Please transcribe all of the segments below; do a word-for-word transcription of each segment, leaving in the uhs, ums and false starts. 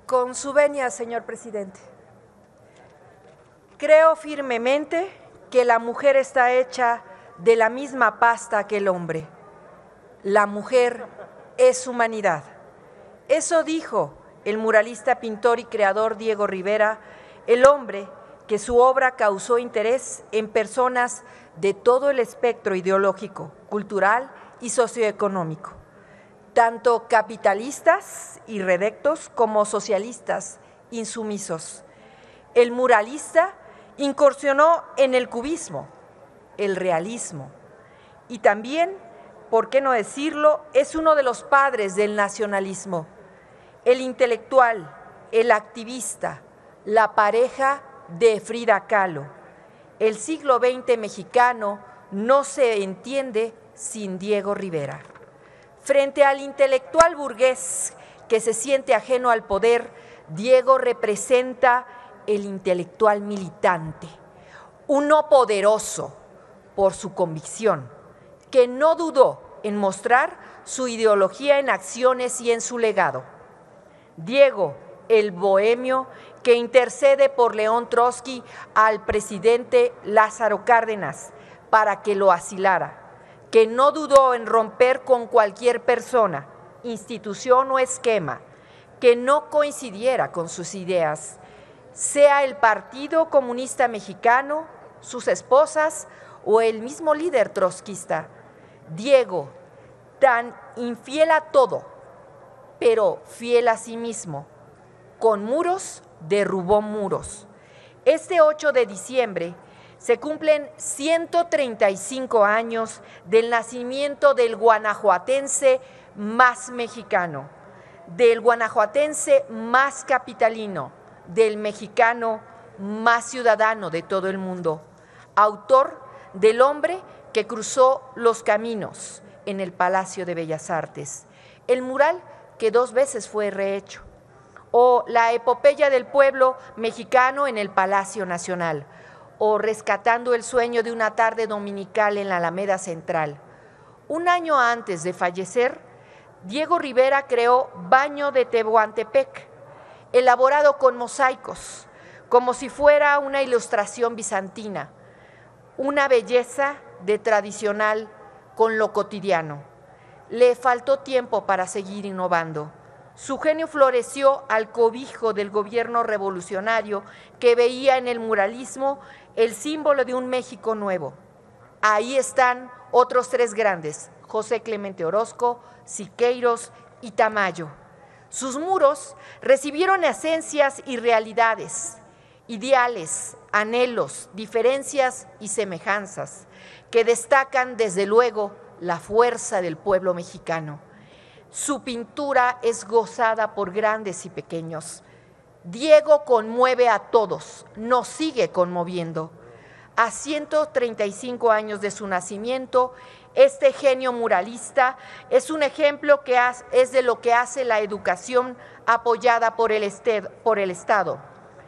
Con su venia, señor presidente. Creo firmemente que la mujer está hecha de la misma pasta que el hombre. La mujer es humanidad. Eso dijo el muralista, pintor y creador Diego Rivera, el hombre que su obra causó interés en personas de todo el espectro ideológico, cultural y socioeconómico, tanto capitalistas y redectos como socialistas insumisos. El muralista incursionó en el cubismo, el realismo y también, por qué no decirlo, es uno de los padres del nacionalismo. El intelectual, el activista, la pareja de Frida Kahlo. El siglo veinte mexicano no se entiende sin Diego Rivera. Frente al intelectual burgués que se siente ajeno al poder, Diego representa el intelectual militante, uno poderoso por su convicción, que no dudó en mostrar su ideología en acciones y en su legado. Diego, el bohemio que intercede por León Trotsky al presidente Lázaro Cárdenas para que lo asilara, que no dudó en romper con cualquier persona, institución o esquema que no coincidiera con sus ideas, sea el Partido Comunista Mexicano, sus esposas o el mismo líder trotskista. Diego, tan infiel a todo, pero fiel a sí mismo, con muros derrubó muros. Este ocho de diciembre se cumplen ciento treinta y cinco años del nacimiento del guanajuatense más mexicano, del guanajuatense más capitalino, del mexicano más ciudadano de todo el mundo, autor del hombre que cruzó los caminos en el Palacio de Bellas Artes, el mural que dos veces fue rehecho, o la epopeya del pueblo mexicano en el Palacio Nacional, o Rescatando el sueño de una tarde dominical en la Alameda Central. Un año antes de fallecer, Diego Rivera creó Baño de Tehuantepec, elaborado con mosaicos, como si fuera una ilustración bizantina, una belleza de tradicional con lo cotidiano. Le faltó tiempo para seguir innovando. Su genio floreció al cobijo del gobierno revolucionario que veía en el muralismo el símbolo de un México nuevo. Ahí están otros tres grandes, José Clemente Orozco, Siqueiros y Tamayo. Sus muros recibieron esencias y realidades, ideales, anhelos, diferencias y semejanzas, que destacan desde luego la fuerza del pueblo mexicano. Su pintura es gozada por grandes y pequeños. Diego conmueve a todos, nos sigue conmoviendo. A ciento treinta y cinco años de su nacimiento, este genio muralista es un ejemplo que es de lo que hace la educación apoyada por el, este, por el Estado,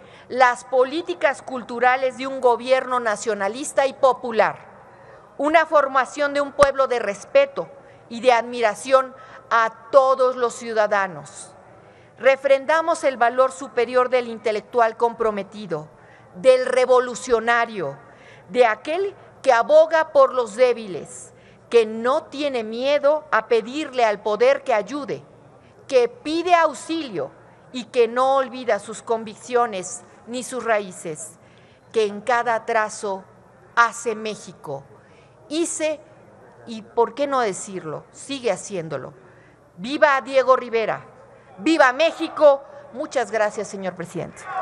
las políticas culturales de un gobierno nacionalista y popular, una formación de un pueblo de respeto y de admiración a todos los ciudadanos. Refrendamos el valor superior del intelectual comprometido, del revolucionario, de aquel que aboga por los débiles, que no tiene miedo a pedirle al poder que ayude, que pide auxilio y que no olvida sus convicciones ni sus raíces, que en cada trazo hace México. Hice, y por qué no decirlo, sigue haciéndolo. ¡Viva Diego Rivera! ¡Viva México! Muchas gracias, señor presidente.